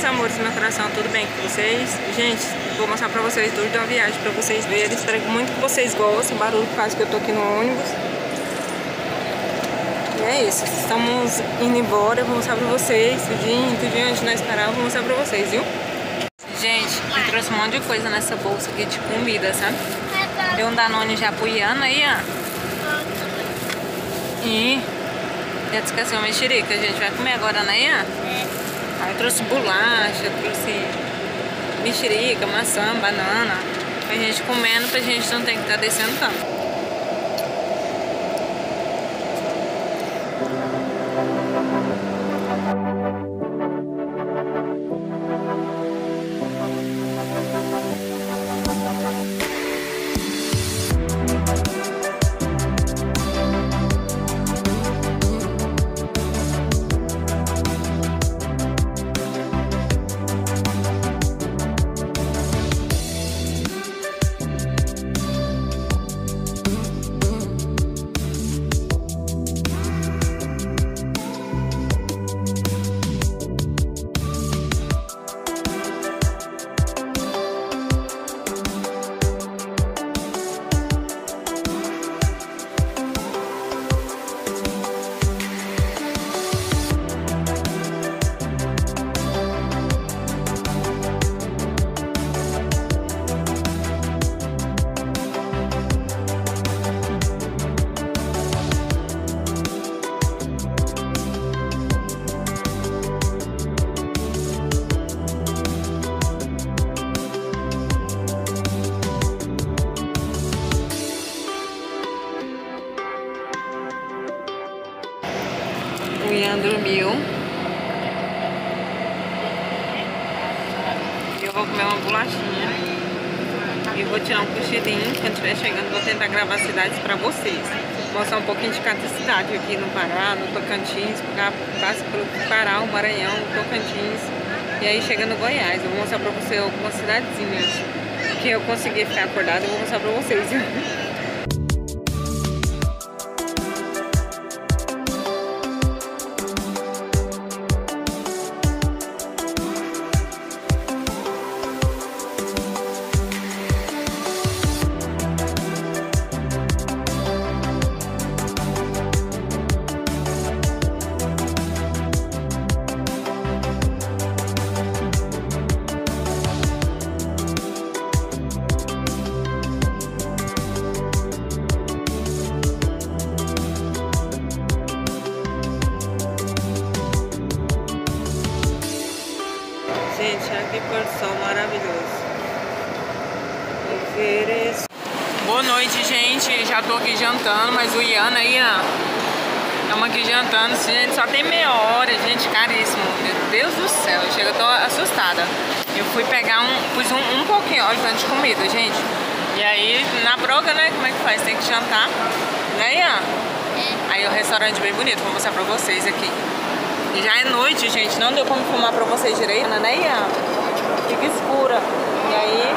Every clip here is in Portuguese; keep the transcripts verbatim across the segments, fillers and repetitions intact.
meus amores do meu coração, tudo bem com vocês? Gente, vou mostrar pra vocês tudo da viagem, pra vocês verem. Espero muito que vocês gostem, barulho por causa que eu tô aqui no ônibus. E é isso, estamos indo embora, eu vou mostrar pra vocês, tudinho, tudinho onde nós parar, eu vou mostrar pra vocês, viu? Gente, eu trouxe um monte de coisa nessa bolsa aqui de comida, sabe? Deu um Danone já pro Ian aí, ó. E já esqueceu a mexerica, a gente vai comer agora, né, Ian? É. Aí eu trouxe bolacha, trouxe mexerica, maçã, banana. Pra gente comendo, pra gente não ter que estar descendo tanto. O Ian dormiu. Eu vou comer uma bolachinha. E vou tirar um cochilinho. Quando estiver chegando, vou tentar gravar cidades pra vocês. Mostrar um pouquinho de cada cidade aqui no Pará, no Tocantins. Passa pelo Pará, o Maranhão, o Tocantins. E aí chega no Goiás. Eu vou mostrar pra vocês algumas cidadezinhas que eu consegui ficar acordada. Eu vou mostrar pra vocês. Gente, olha que pôr do sol maravilhoso. Ofereço. Boa noite, gente. Já tô aqui jantando, mas o Ian aí, ó. Estamos aqui jantando. Gente, só tem meia hora, gente, caríssimo. Meu Deus do céu, chega, eu tô assustada. Eu fui pegar um, pus um, um pouquinho, olha, tanto de comida, gente. E aí, na broca, né, como é que faz? Tem que jantar, né, Ian? É. Aí o restaurante bem bonito, vou mostrar pra vocês aqui. E já é noite, gente, não deu como filmar pra vocês direito, né, Ian? Fica escura. E aí...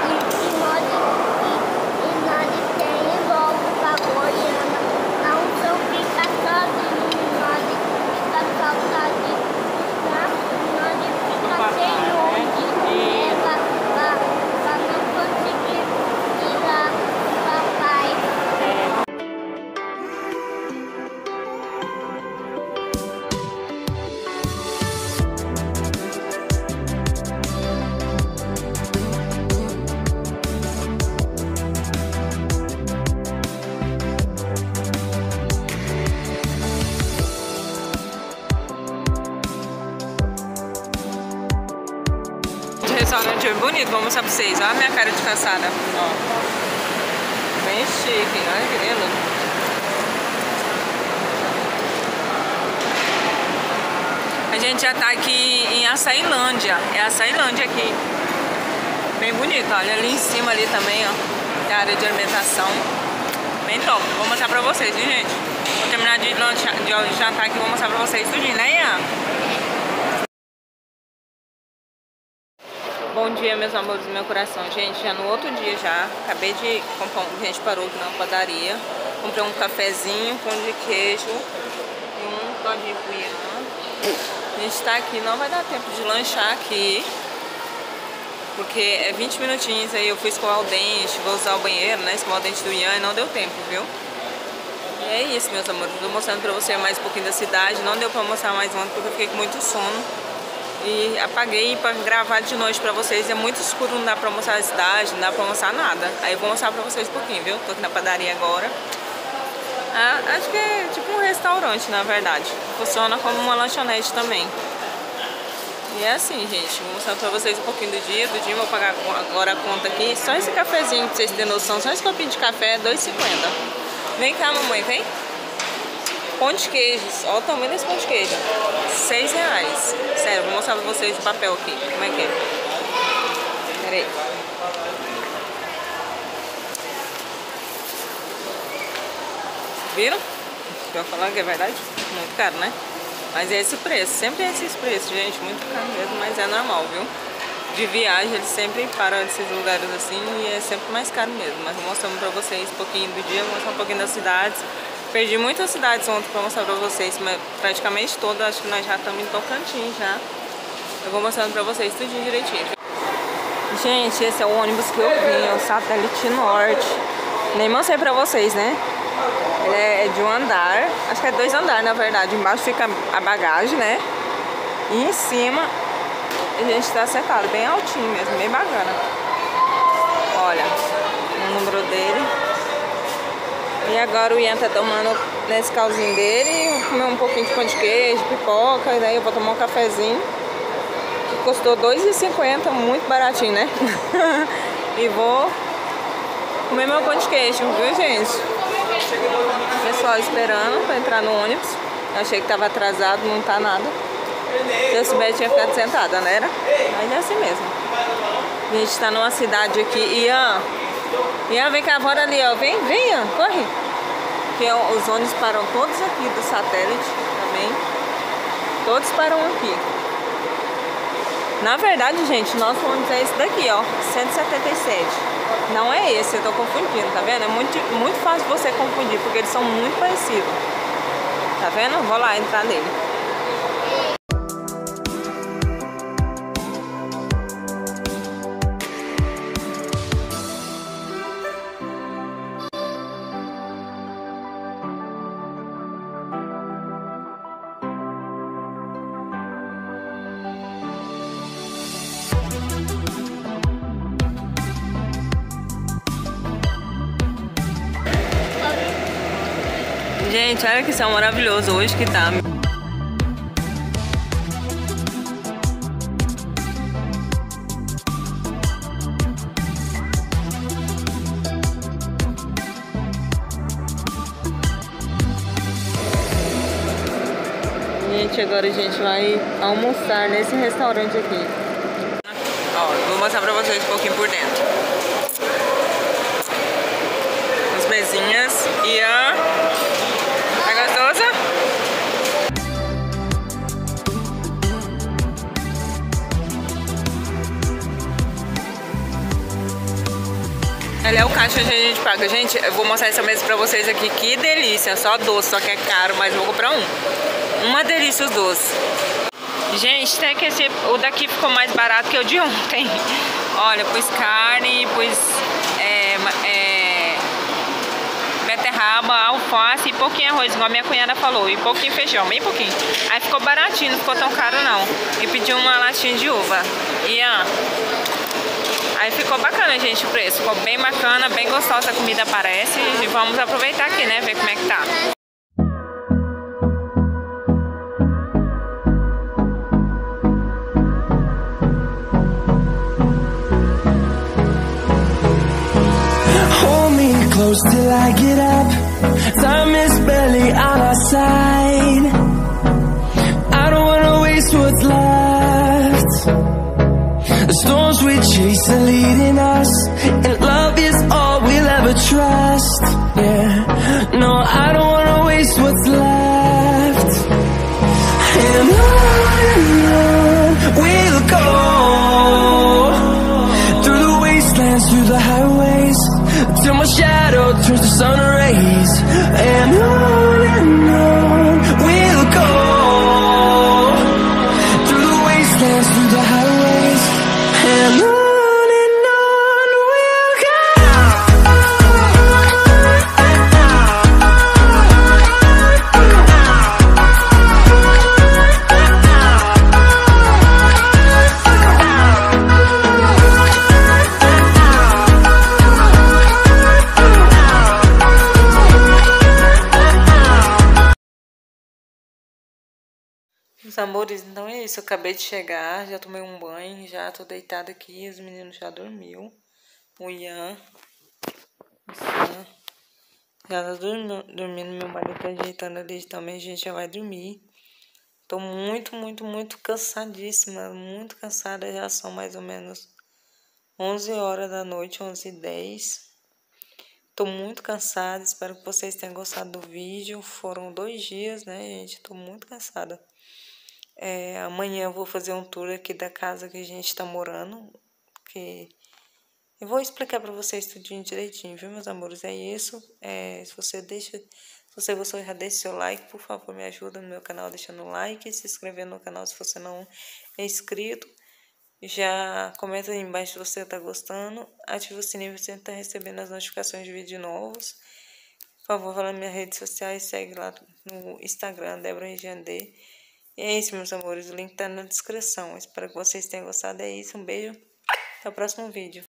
Restaurante bem bonito, vou mostrar pra vocês. Olha a minha cara de cansada. Ó. Bem chique, olha que lindo. A gente já tá aqui em Açailândia. É Açailândia aqui. Bem bonito, olha ali em cima ali também, ó. A área de alimentação. Bem top. Vou mostrar pra vocês, viu, gente? Vou terminar de, lanchar, de jantar aqui e vou mostrar pra vocês tudinho, né, Ian? Bom dia, meus amores do meu coração. Gente, já no outro dia já, acabei de comprar, a gente parou aqui na padaria, comprei um cafezinho, pão de queijo e um todinho pro Ian. A gente tá aqui, não vai dar tempo de lanchar aqui, porque é vinte minutinhos aí. Eu fui escovar o dente, vou usar o banheiro, né? Escovar o dente do Ian e não deu tempo, viu? E é isso, meus amores. Tô mostrando pra você mais um pouquinho da cidade. Não deu pra mostrar mais ontem porque eu fiquei com muito sono. E apaguei pra gravar de noite pra vocês. É muito escuro, não dá pra mostrar a cidade, não dá pra mostrar nada. Aí eu vou mostrar pra vocês um pouquinho, viu? Tô aqui na padaria agora. Ah, acho que é tipo um restaurante, na verdade. Funciona como uma lanchonete também. E é assim, gente. Vou mostrar pra vocês um pouquinho do dia. Do dia eu vou pagar agora a conta aqui. Só esse cafezinho, pra vocês terem noção. Só esse copinho de café é dois e cinquenta. Vem cá, mamãe, vem. Pão de queijos. Olha o tamanho desse pão de queijo. seis reais. Sério, vou mostrar pra vocês o papel aqui. Como é que é? Pera aí. Viram? Estou falando que é verdade? Muito caro, né? Mas é esse o preço. Sempre é esses preços, gente. Muito caro mesmo, mas é normal, viu? De viagem, eles sempre param nesses lugares assim e é sempre mais caro mesmo. Mas vou mostrando pra vocês um pouquinho do dia, vou mostrar um pouquinho das cidades. Perdi muitas cidades ontem pra mostrar pra vocês, mas praticamente todas. Acho que nós já estamos em Tocantins já. Eu vou mostrando pra vocês tudinho direitinho. Gente, esse é o ônibus que eu vim, é o Satélite Norte. Nem mostrei pra vocês, né? Ele é de um andar, acho que é dois andares na verdade. Embaixo fica a bagagem, né? E em cima a gente tá sentado, bem altinho mesmo, bem bacana. Olha, o número dele. E agora o Ian tá tomando nesse calzinho dele. Vou comer um pouquinho de pão de queijo, pipoca. E daí eu vou tomar um cafezinho, que custou dois e cinquenta, muito baratinho, né? E vou comer meu pão de queijo, viu, gente? Pessoal esperando pra entrar no ônibus. Eu achei que tava atrasado, não tá nada. Se eu soubesse, tinha ficado sentada, né? Era? Mas é assim mesmo. A gente tá numa cidade aqui. Ian, Ian, vem cá, bora ali, ó. Vem, vem, Ian, corre. Porque os ônibus param todos aqui do Satélite também. Todos param aqui. Na verdade, gente, nosso ônibus é esse daqui, ó. cento e setenta e sete. Não é esse, eu tô confundindo, tá vendo? É muito, muito fácil você confundir, porque eles são muito parecidos. Tá vendo? Vou lá entrar nele. Gente, olha que céu maravilhoso hoje que tá. Gente, agora a gente vai almoçar nesse restaurante aqui. Ó, vou mostrar pra vocês um pouquinho por dentro. As mesinhas e a... Tá gostosa? Ele é o caixa onde a gente paga. Gente, eu vou mostrar essa mesa pra vocês aqui. Que delícia, só doce, só que é caro, mas eu vou comprar um. Uma delícia os doces. Gente, até que esse, o daqui ficou mais barato que o de ontem. Olha, pus carne, pus é, é, beterraba, alface e pouquinho arroz, igual a minha cunhada falou. E pouquinho feijão, bem pouquinho. Aí ficou baratinho, não ficou tão caro não. E pedi uma latinha de uva. E ó, aí ficou bacana, gente, o preço. Ficou bem bacana, bem gostosa a comida parece. E vamos aproveitar aqui, né, ver como é que tá. Close till I get up. Time is barely on our side. I don't wanna waste what's left. The storms we chase are leading us, and love is all we'll ever trust. Yeah, no, I don't wanna waste what's left. And on and on we'll go, through the wastelands, through the highways, till my shadow turns to sun rays. And on and on we'll go, highways, and on and on we'll go. Meus amores, então é isso, eu acabei de chegar, já tomei um banho, já tô deitada aqui, os meninos já dormiu, o Ian, o Sam, já tá dormindo, dormindo, meu marido tá ajeitando ali também, a gente já vai dormir. Tô muito, muito, muito cansadíssima, muito cansada, já são mais ou menos onze horas da noite, onze e dez. Tô muito cansada, espero que vocês tenham gostado do vídeo, foram dois dias, né, gente, tô muito cansada. É, amanhã eu vou fazer um tour aqui da casa que a gente tá morando, que eu vou explicar pra vocês tudinho direitinho, viu, meus amores? É isso. É, se você deixa, se você gostou, já deixa seu like, por favor, me ajuda no meu canal deixando o like, se inscrever no canal se você não é inscrito. Já comenta aí embaixo se você tá gostando, ativa o sininho pra você tá recebendo as notificações de vídeos novos. Por favor, vai lá nas minhas redes sociais, segue lá no Instagram, Débora Regiane D. E é isso, meus amores, o link tá na descrição. Espero que vocês tenham gostado. É isso, um beijo, até o próximo vídeo.